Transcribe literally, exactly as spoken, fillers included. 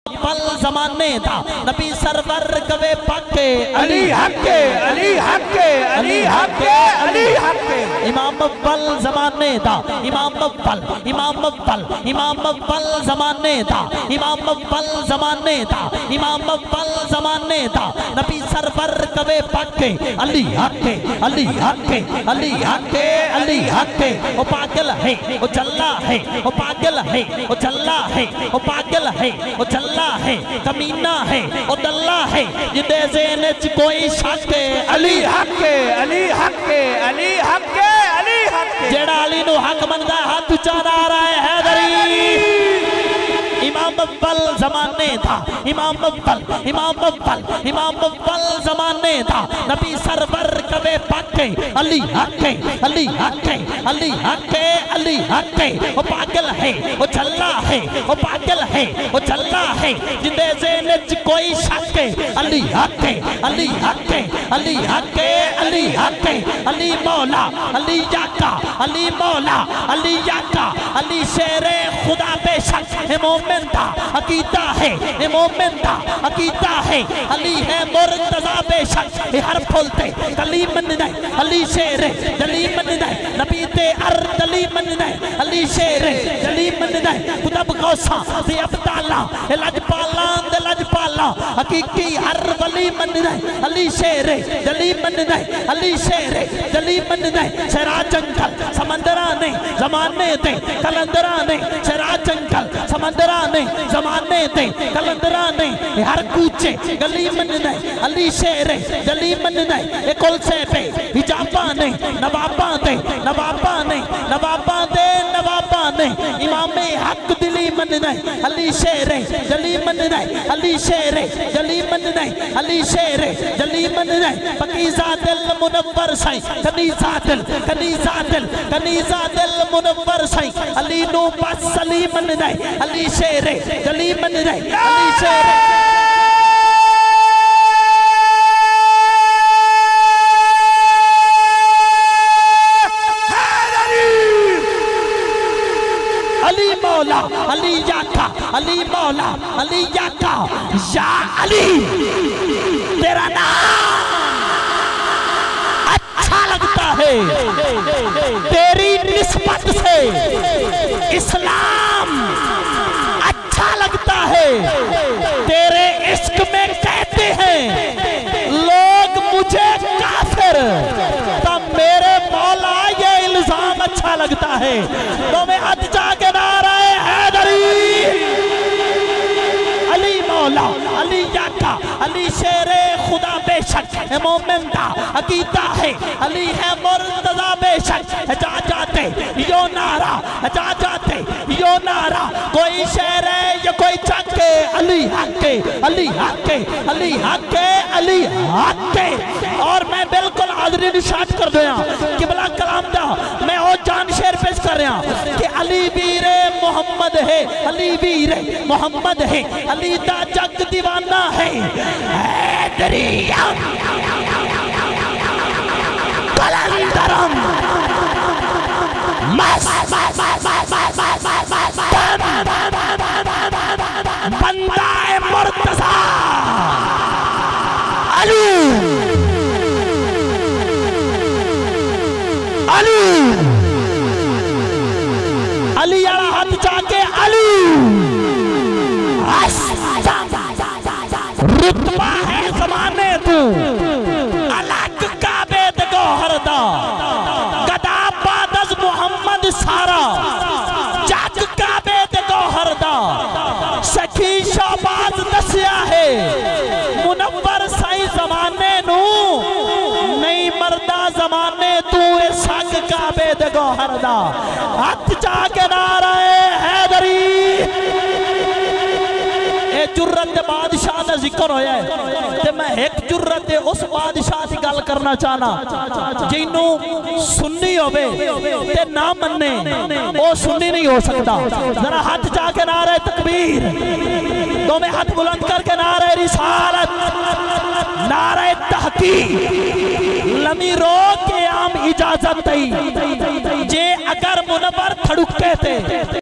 پل زمانے دا نبی سرور کبے پاکے علی حق علی حق علی حق علی حق امام اول زمانے دا امام اول امام اول امام اول زمانے دا امام اول زمانے دا امام اول زمانے دا نبی سرور کبے پاکے علی حق علی حق علی حق علی حق وہ پاگل ہے وہ چلا ہے وہ پاگل ہے وہ چلا ہے وہ پاگل ہے وہ چلا ہے کمینہ ہے وہ دلہ ہے جدے زینچ کوئی شک علی حق علی حق علی حق علی حق جیڑا علی نو حق بندہ ہاتھ چانا آ رہا ہے حیدری امام اول زمانے تھا امام اول امام اول امام اول زمانے تھا نبی سرور کبے پاکے علی حق علی حق علی حق علی حق وہ پاگل ہے وہ چلا ہے وہ پاگل ہے وہ چلا ہے جندے زینچ کوئی شک علی حق علی حق علی حق علی حق علی مولا علی یاکا علی مولا علی یاکا علی شیر خدا بے شک مومن دا عقیدہ ہے مومن دا عقیدہ ہے علی ہے مرتضی بے شک ہر پھولتے کلی من نہیں علی شیر جلی من نہیں نبی تے ار جلی من نہیں علی شیر جلی من نہیں خدب غوثہ تے عبداللہ لج پالان دے لج پالا حقیقی ہر ولی من نہیں علی شیر جلی من نہیں علی شیر جلی من نہیں شیرا جنگل سمندرانے زمانے تے کلندرانے شیرا جنگل سمندرانے زمانے تے کلندرانے ہر کوچے گلی من نہیں علی شیر جلی من نہیں ایک کلسے پہ حجابانے نوابانے نوابانے نوابانے نوابانے امام حق دلی من نہیں علی شیر جلی من نہیں علی شیر جلی من نہیں علی شیر جلی من نہیں پکیزہ دل منور سائیں کنیزہ دل کنیزہ دل کنیزہ دل منور سائیں علی نو بس علی من نہیں علی شیر جلی من نہیں علی شیر علی مولا علی یاکا علی مولا علی یاکا یا علی تیرا نام اچھا لگتا ہے تیری نسبت سے اسلام اچھا لگتا ہے تیرے عشق میں کہتے ہیں لوگ مجھے کافر تو میرے مولا یہ الزام اچھا لگتا ہے تو میں ہاتھ جا کے نعرہ حیدری علی مولا علی یاکا علی شیر خدا بے شک مومن دا عقیدہ ہے علی ہے مرتضی بے شک جا جاتے یو نعرہ جا جاتے یو نعرہ کوئی شیر ہے یا کوئی چک علی حق علی حق علی حق علی حق اور میں بالکل حاضری نشاط کر دیا قبلہ کلام دا میں او جان شیر پیش کر رہا کہ علی ویر محمد ہے علی ویر محمد ہے علی دا جگ دیوانہ ہے حیدری کلندرم مس بندہ مرتضی علی علی علی اڑا ہاتھ چاکے علی رتبہ ہے زمانے تو الگ کعبے دگو ہردا گدا بادز محمد سارا جگ کعبے دگو ہردا شکی شعباز دسیا ہے منور سائی زمانے نو نہیں مردہ زمانے تو سگ کعبے دگو ہردا ہاتھ چاہ کے نعرہ حیدری اے جرت بادشاہ دا ذکر ہویا ہے تے میں ایک جرت اس بادشاہ دی گل کرنا چاہنا جنہوں سنی ہوئے تے نہ مننے وہ سنی نہیں ہو سکتا ذرا ہاتھ جا کے نعرہ تکبیر دو میں ہاتھ بلند کر کے نعرہ رسالت نعرہ تحقیق لمی رو کے عام اجازت تئی جے اگر منور تھڑکے تھے